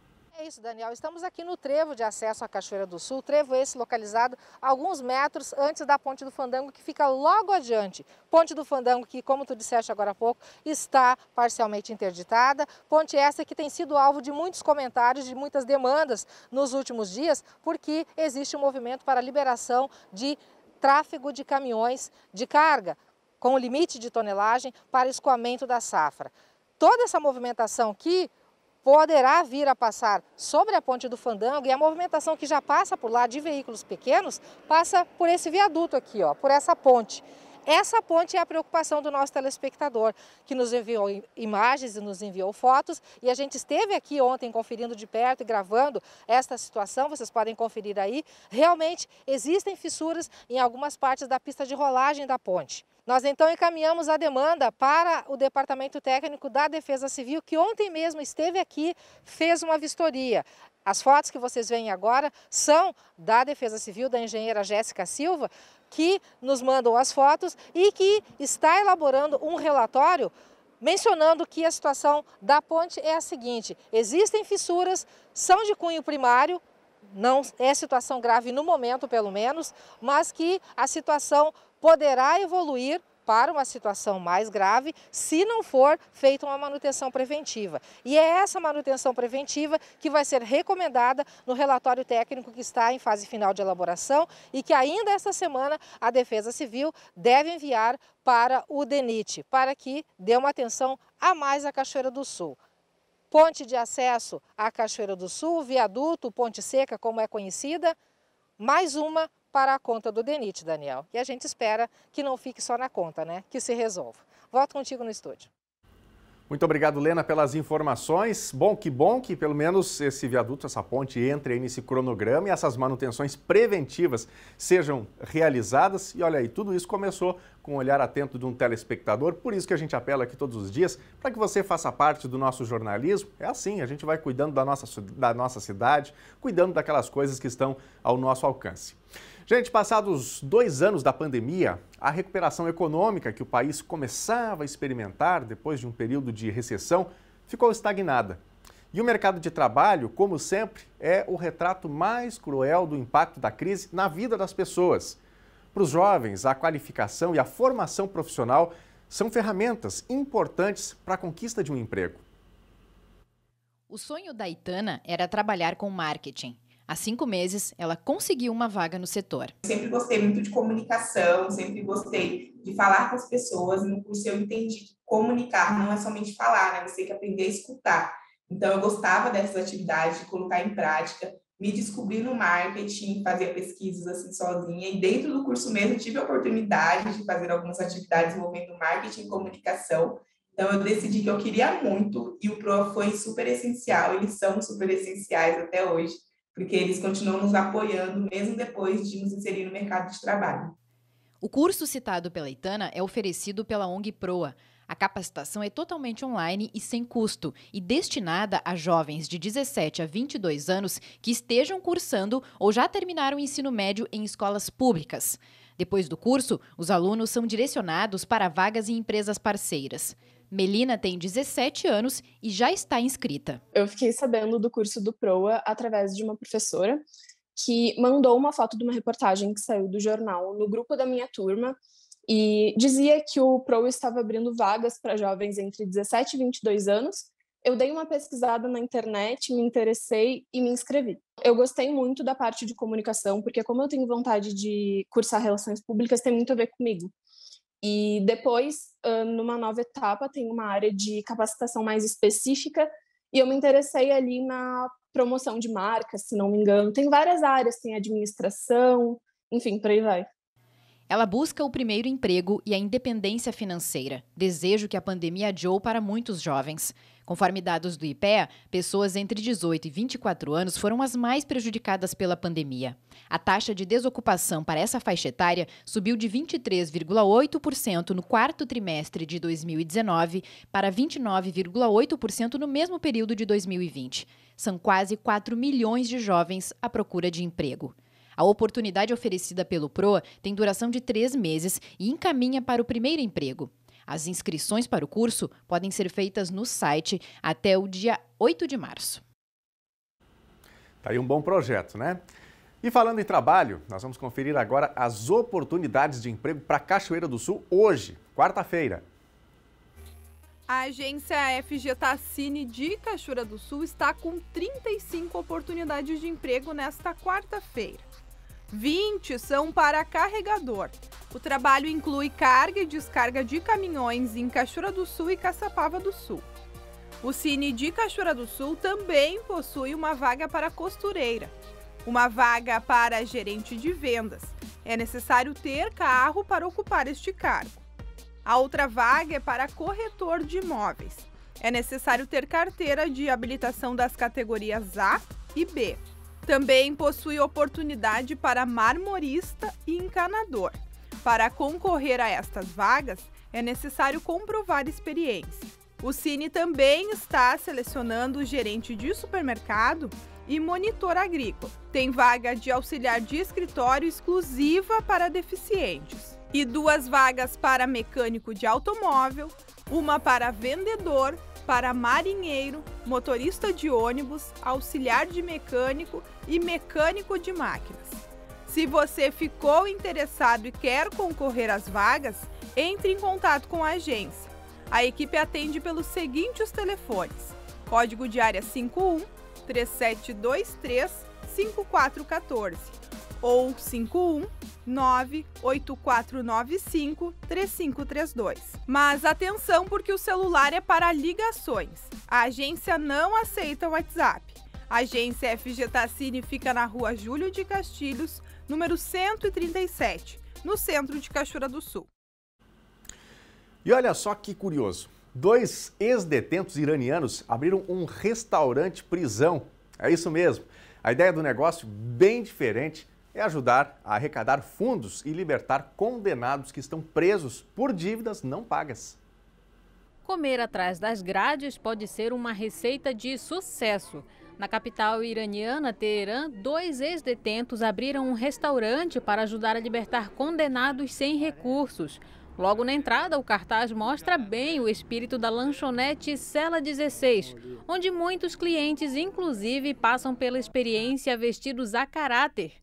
É isso, Daniel. Estamos aqui no trevo de acesso à Cachoeira do Sul, trevo esse localizado a alguns metros antes da Ponte do Fandango, que fica logo adiante. Ponte do Fandango que, como tu disseste agora há pouco, está parcialmente interditada. Ponte essa que tem sido alvo de muitos comentários, de muitas demandas nos últimos dias, porque existe um movimento para a liberação de tráfego de caminhões de carga, com o limite de tonelagem para escoamento da safra. Toda essa movimentação que poderá vir a passar sobre a Ponte do Fandango, e a movimentação que já passa por lá de veículos pequenos, passa por esse viaduto aqui, ó, por essa ponte. Essa ponte é a preocupação do nosso telespectador, que nos enviou imagens e nos enviou fotos, e a gente esteve aqui ontem conferindo de perto e gravando esta situação, vocês podem conferir aí. Realmente existem fissuras em algumas partes da pista de rolagem da ponte. Nós então encaminhamos a demanda para o Departamento Técnico da Defesa Civil, que ontem mesmo esteve aqui, fez uma vistoria. As fotos que vocês veem agora são da Defesa Civil, da engenheira Jéssica Silva, que nos mandou as fotos e que está elaborando um relatório mencionando que a situação da ponte é a seguinte: existem fissuras, são de cunho primário, não é situação grave no momento pelo menos, mas que a situação poderá evoluir para uma situação mais grave se não for feita uma manutenção preventiva. E é essa manutenção preventiva que vai ser recomendada no relatório técnico que está em fase final de elaboração e que ainda esta semana a Defesa Civil deve enviar para o DENIT, para que dê uma atenção a mais à Cachoeira do Sul. Ponte de acesso à Cachoeira do Sul, viaduto, Ponte Seca, como é conhecida, mais uma para a conta do DENIT, Daniel. E a gente espera que não fique só na conta, né? Que se resolva. Volto contigo no estúdio. Muito obrigado, Lena, pelas informações. Bom, que bom que pelo menos esse viaduto, essa ponte entre aí nesse cronograma e essas manutenções preventivas sejam realizadas. E olha aí, tudo isso começou com um olhar atento de um telespectador. Por isso que a gente apela aqui todos os dias para que você faça parte do nosso jornalismo. É assim, a gente vai cuidando da nossa, da nossa cidade, cuidando daquelas coisas que estão ao nosso alcance. Gente, passados dois anos da pandemia, a recuperação econômica que o país começava a experimentar depois de um período de recessão ficou estagnada. E o mercado de trabalho, como sempre, é o retrato mais cruel do impacto da crise na vida das pessoas. Para os jovens, a qualificação e a formação profissional são ferramentas importantes para a conquista de um emprego. O sonho da Aitana era trabalhar com marketing. Há cinco meses, ela conseguiu uma vaga no setor. Sempre gostei muito de comunicação, sempre gostei de falar com as pessoas. No curso eu entendi que comunicar não é somente falar, né? Você tem que aprender a escutar. Então eu gostava dessas atividades, de colocar em prática, me descobri no marketing, fazia pesquisas assim sozinha. E dentro do curso mesmo tive a oportunidade de fazer algumas atividades envolvendo marketing e comunicação. Então eu decidi que eu queria muito e o Proa foi super essencial, eles são super essenciais até hoje, porque eles continuam nos apoiando mesmo depois de nos inserir no mercado de trabalho. O curso citado pela Aitana é oferecido pela O N G Proa. A capacitação é totalmente online e sem custo e destinada a jovens de dezessete a vinte e dois anos que estejam cursando ou já terminaram o ensino médio em escolas públicas. Depois do curso, os alunos são direcionados para vagas em empresas parceiras. Melina tem dezessete anos e já está inscrita. Eu fiquei sabendo do curso do Proa através de uma professora que mandou uma foto de uma reportagem que saiu do jornal no grupo da minha turma e dizia que o Proa estava abrindo vagas para jovens entre dezessete e vinte e dois anos. Eu dei uma pesquisada na internet, me interessei e me inscrevi. Eu gostei muito da parte de comunicação, porque como eu tenho vontade de cursar relações públicas, tem muito a ver comigo. E depois, numa nova etapa, tem uma área de capacitação mais específica e eu me interessei ali na promoção de marcas, se não me engano. Tem várias áreas, tem administração, enfim, por aí vai. Ela busca o primeiro emprego e a independência financeira, desejo que a pandemia adiou para muitos jovens. Conforme dados do I P E A, pessoas entre dezoito e vinte e quatro anos foram as mais prejudicadas pela pandemia. A taxa de desocupação para essa faixa etária subiu de vinte e três vírgula oito por cento no quarto trimestre de dois mil e dezenove para vinte e nove vírgula oito por cento no mesmo período de dois mil e vinte. São quase quatro milhões de jovens à procura de emprego. A oportunidade oferecida pelo Proa tem duração de três meses e encaminha para o primeiro emprego. As inscrições para o curso podem ser feitas no site até o dia oito de março. Tá aí um bom projeto, né? E falando em trabalho, nós vamos conferir agora as oportunidades de emprego para Cachoeira do Sul hoje, quarta-feira. A agência F G Tassini de Cachoeira do Sul está com trinta e cinco oportunidades de emprego nesta quarta-feira. vinte são para carregador. O trabalho inclui carga e descarga de caminhões em Cachoeira do Sul e Caçapava do Sul. O Cine de Cachoeira do Sul também possui uma vaga para costureira, uma vaga para gerente de vendas. É necessário ter carro para ocupar este cargo. A outra vaga é para corretor de imóveis. É necessário ter carteira de habilitação das categorias A e B. Também possui oportunidade para marmorista e encanador. Para concorrer a estas vagas, é necessário comprovar experiência. O Cine também está selecionando gerente de supermercado e monitor agrícola. Tem vaga de auxiliar de escritório exclusiva para deficientes. E duas vagas para mecânico de automóvel, uma para vendedor, para marinheiro, motorista de ônibus, auxiliar de mecânico e mecânico de máquinas. Se você ficou interessado e quer concorrer às vagas, entre em contato com a agência. A equipe atende pelos seguintes telefones: código de área cinco um, três sete dois três, cinco quatro um quatro ou cinco um, nove oito quatro nove cinco, três cinco três dois. Mas atenção, porque o celular é para ligações. A agência não aceita o WhatsApp. A agência F G Tassini fica na rua Júlio de Castilhos, número cento e trinta e sete, no centro de Cachoeira do Sul. E olha só que curioso, dois ex-detentos iranianos abriram um restaurante-prisão. É isso mesmo, a ideia do negócio, bem diferente, é ajudar a arrecadar fundos e libertar condenados que estão presos por dívidas não pagas. Comer atrás das grades pode ser uma receita de sucesso. Na capital iraniana, Teherã, dois ex-detentos abriram um restaurante para ajudar a libertar condenados sem recursos. Logo na entrada, o cartaz mostra bem o espírito da lanchonete Cela dezesseis, onde muitos clientes, inclusive, passam pela experiência vestidos a caráter.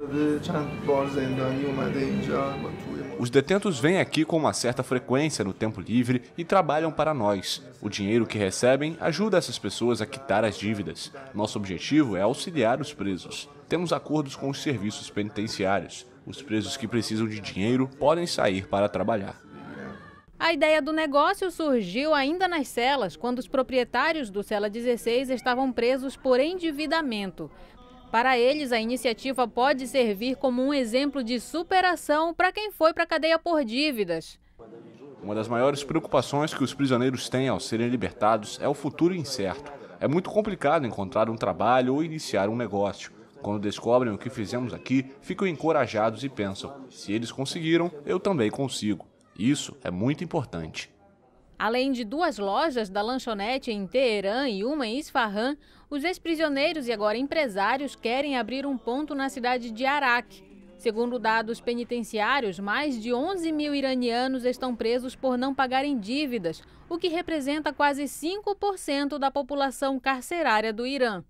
Os detentos vêm aqui com uma certa frequência no tempo livre e trabalham para nós. O dinheiro que recebem ajuda essas pessoas a quitar as dívidas. Nosso objetivo é auxiliar os presos. Temos acordos com os serviços penitenciários. Os presos que precisam de dinheiro podem sair para trabalhar. A ideia do negócio surgiu ainda nas celas, quando os proprietários do Cela dezesseis estavam presos por endividamento. Para eles, a iniciativa pode servir como um exemplo de superação para quem foi para a cadeia por dívidas. Uma das maiores preocupações que os prisioneiros têm ao serem libertados é o futuro incerto. É muito complicado encontrar um trabalho ou iniciar um negócio. Quando descobrem o que fizemos aqui, ficam encorajados e pensam: se eles conseguiram, eu também consigo. Isso é muito importante. Além de duas lojas da lanchonete em Teherã e uma em Isfahan, os ex-prisioneiros e agora empresários querem abrir um ponto na cidade de Arak. Segundo dados penitenciários, mais de onze mil iranianos estão presos por não pagarem dívidas, o que representa quase cinco por cento da população carcerária do Irã.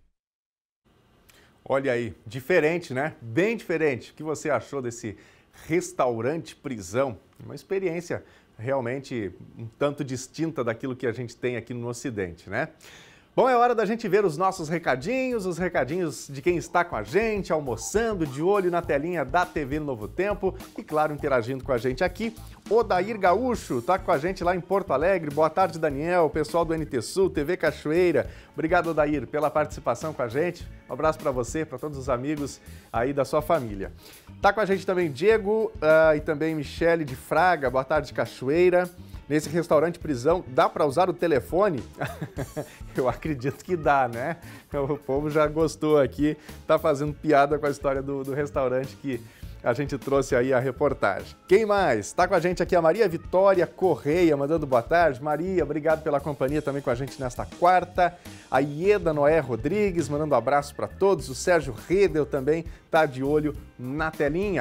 Olha aí, diferente, né? Bem diferente. O que você achou desse restaurante-prisão? Uma experiência realmente um tanto distinta daquilo que a gente tem aqui no Ocidente, né? Bom, é hora da gente ver os nossos recadinhos, os recadinhos de quem está com a gente, almoçando, de olho na telinha da T V Novo Tempo e, claro, interagindo com a gente aqui. Odair Gaúcho está com a gente lá em Porto Alegre. Boa tarde, Daniel, pessoal do N T Sul, T V Cachoeira. Obrigado, Odair, pela participação com a gente. Um abraço para você, para todos os amigos aí da sua família. Está com a gente também Diego uh, e também Michele de Fraga. Boa tarde, Cachoeira. Nesse restaurante prisão, dá para usar o telefone? Eu acredito que dá, né? O povo já gostou aqui, tá fazendo piada com a história do, do restaurante que a gente trouxe aí a reportagem. Quem mais? Está com a gente aqui a Maria Vitória Correia, mandando boa tarde. Maria, obrigado pela companhia também com a gente nesta quarta. A Ieda Noé Rodrigues, mandando um abraço para todos. O Sérgio Redel também tá de olho na telinha.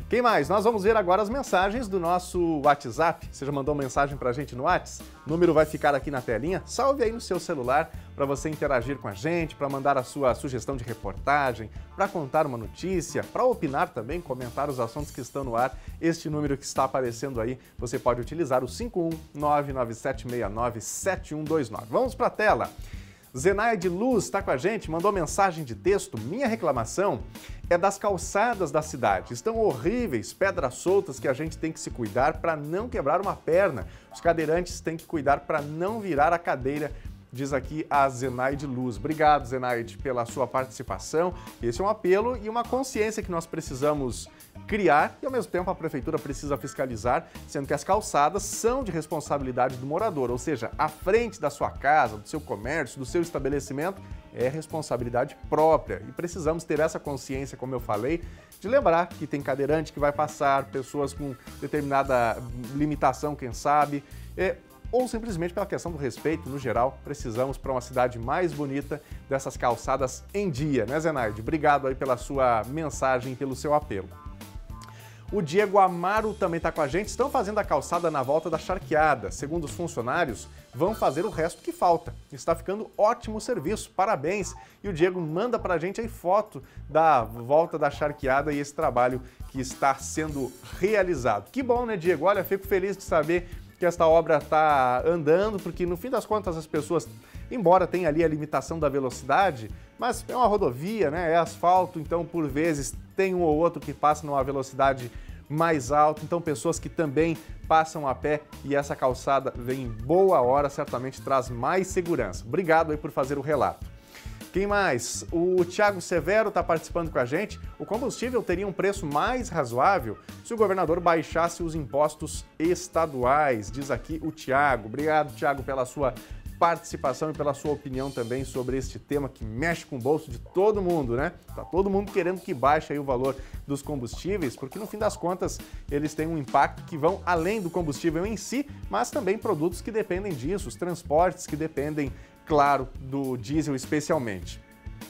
Quem mais? Nós vamos ver agora as mensagens do nosso WhatsApp. Você já mandou mensagem pra gente no WhatsApp? O número vai ficar aqui na telinha. Salve aí no seu celular para você interagir com a gente, para mandar a sua sugestão de reportagem, para contar uma notícia, para opinar também, comentar os assuntos que estão no ar. Este número que está aparecendo aí, você pode utilizar o cinco um nove nove sete seis nove sete um dois nove. Vamos para a tela. Zenaide Luz está com a gente, mandou mensagem de texto. Minha reclamação é das calçadas da cidade. Estão horríveis, pedras soltas que a gente tem que se cuidar para não quebrar uma perna. Os cadeirantes têm que cuidar para não virar a cadeira, diz aqui a Zenaide Luz. Obrigado, Zenaide, pela sua participação. Esse é um apelo e uma consciência que nós precisamos criar e, ao mesmo tempo, a Prefeitura precisa fiscalizar, sendo que as calçadas são de responsabilidade do morador, ou seja, a frente da sua casa, do seu comércio, do seu estabelecimento, é responsabilidade própria. E precisamos ter essa consciência, como eu falei, de lembrar que tem cadeirante que vai passar, pessoas com determinada limitação, quem sabe, é, ou simplesmente pela questão do respeito, no geral, precisamos para uma cidade mais bonita dessas calçadas em dia, né, Zenaide? Obrigado aí pela sua mensagem e pelo seu apelo. O Diego Amaro também está com a gente. Estão fazendo a calçada na volta da charqueada. Segundo os funcionários, vão fazer o resto que falta. Está ficando ótimo serviço, parabéns. E o Diego manda para a gente aí foto da volta da charqueada e esse trabalho que está sendo realizado. Que bom, né, Diego? Olha, fico feliz de saber que esta obra está andando, porque no fim das contas as pessoas, embora tenha ali a limitação da velocidade, mas é uma rodovia, né? É asfalto, então por vezes tem um ou outro que passa numa velocidade mais alta, então pessoas que também passam a pé e essa calçada vem em boa hora, certamente traz mais segurança. Obrigado aí por fazer o relato. Quem mais? O Thiago Severo está participando com a gente. O combustível teria um preço mais razoável se o governador baixasse os impostos estaduais, diz aqui o Thiago. Obrigado, Thiago, pela sua participação e pela sua opinião também sobre este tema que mexe com o bolso de todo mundo, né? Tá todo mundo querendo que baixe aí o valor dos combustíveis, porque no fim das contas eles têm um impacto que vão além do combustível em si, mas também produtos que dependem disso, os transportes que dependem, claro, do diesel especialmente.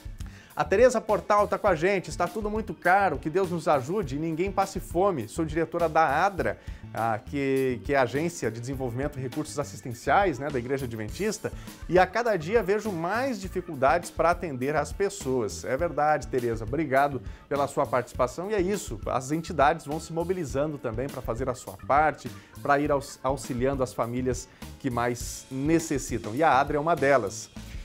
A Tereza Portal está com a gente, está tudo muito caro, que Deus nos ajude e ninguém passe fome. Sou diretora da ADRA, ah, que, que é a Agência de Desenvolvimento e Recursos Assistenciais, né, da Igreja Adventista, e a cada dia vejo mais dificuldades para atender as pessoas. É verdade, Tereza, obrigado pela sua participação e é isso, as entidades vão se mobilizando também para fazer a sua parte, para ir aux, auxiliando as famílias que mais necessitam, e a ADRA é uma delas.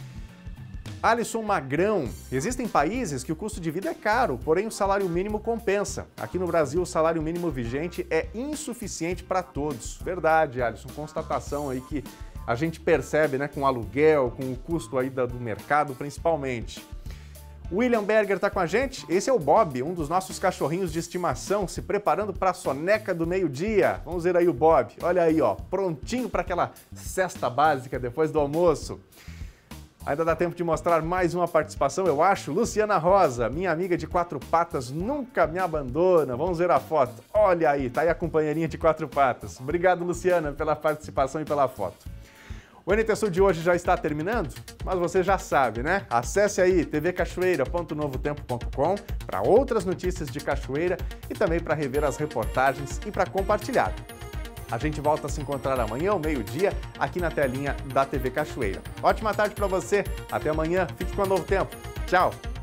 Alisson Magrão, existem países que o custo de vida é caro, porém o salário mínimo compensa. Aqui no Brasil, o salário mínimo vigente é insuficiente para todos. Verdade, Alisson, constatação aí que a gente percebe, né, com o aluguel, com o custo aí do mercado, principalmente. William Berger está com a gente. Esse é o Bob, um dos nossos cachorrinhos de estimação, se preparando para a soneca do meio-dia. Vamos ver aí o Bob. Olha aí, ó, prontinho para aquela cesta básica depois do almoço. Ainda dá tempo de mostrar mais uma participação, eu acho. Luciana Rosa, minha amiga de quatro patas, nunca me abandona. Vamos ver a foto. Olha aí, tá aí a companheirinha de quatro patas. Obrigado, Luciana, pela participação e pela foto. O N T Sul de hoje já está terminando, mas você já sabe, né? Acesse aí t v cachoeira ponto novo tempo ponto com para outras notícias de Cachoeira e também para rever as reportagens e para compartilhar. A gente volta a se encontrar amanhã ao meio-dia aqui na telinha da T V Cachoeira. Ótima tarde para você, até amanhã, fique com a Novo Tempo. Tchau!